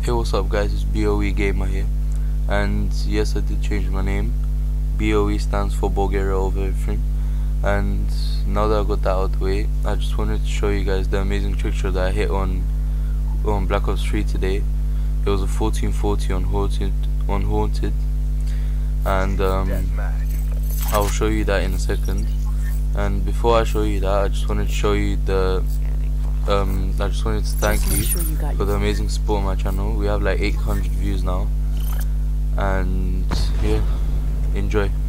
Hey, what's up guys, it's BOE Gamer here, and yes, I did change my name. BOE stands for Bulgaria over everything, and now that I got that out of the way, I just wanted to show you guys the amazing trickshot that I hit on Black Ops 3 today. It was a 1440 on Haunted, and I'll show you that in a second. And before I show you that, I just wanted to show you the I just wanted to thank you for the amazing support on my channel. We have like 800 views now, and yeah, enjoy.